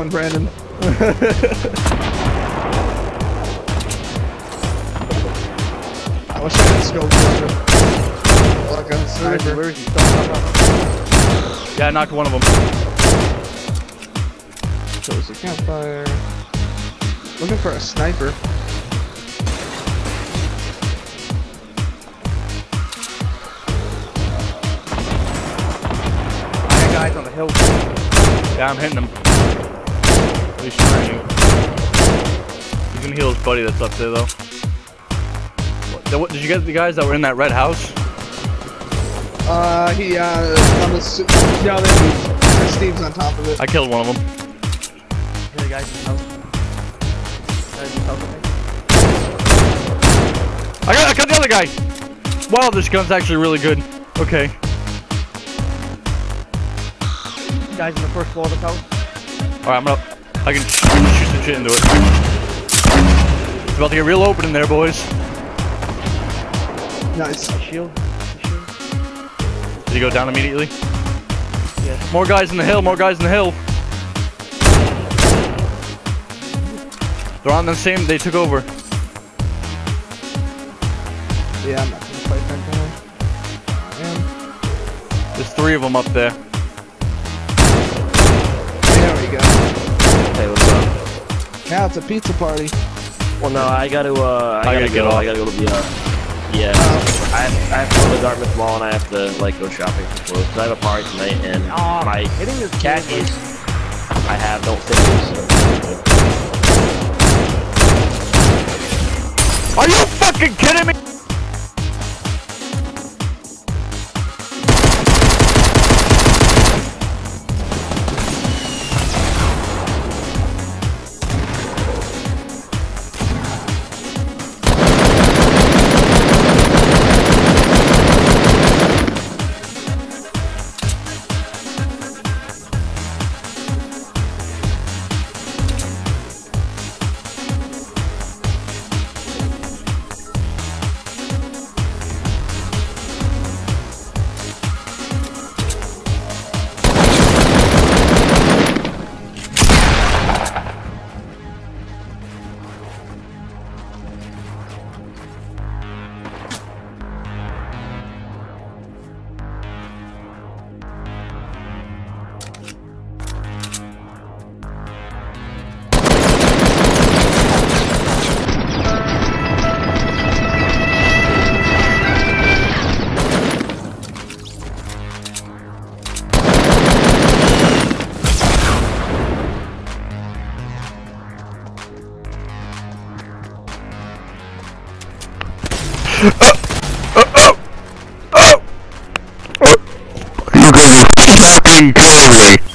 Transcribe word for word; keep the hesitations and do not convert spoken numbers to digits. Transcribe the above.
one, Brandon. I wish I had scope for like a sniper. Where is he? Yeah, I knocked one of them. Chose the campfire. Looking for a sniper. Guys on the hill. Yeah, I'm hitting him. At least trying. He's gonna heal his buddy that's up there, though. What, what, did you get the guys that were in that red house? Uh, he, uh, on the, yeah, there's Steve's on top of it. I killed one of them. Here, guys in the house. Guys in the house, I I got, I got the other guy! Wow, this gun's actually really good. Okay. Guys in the first floor of the house. Alright, I'm gonna. I can shoot some shit into it. It's about to get real open in there, boys. Nice. Shield. Shield. Did he go down immediately? Yes. More guys in the hill, more guys in the hill. They're on the same, they took over. Yeah, I'm not gonna fight that guy. I am. There's three of them up there. There we go. Hey, what's up? Now it's a pizza party. Well, no, I gotta, uh, I, I gotta, gotta go. get off. I gotta go to the, uh, yeah. I have, I have to go to the Dartmouth Mall and I have to, like, go shopping for clothes. Cause I have a party tonight and Oh, my hitting this khakis I have don't fit me, so. Are you fucking kidding me? You guys are fucking kidding me.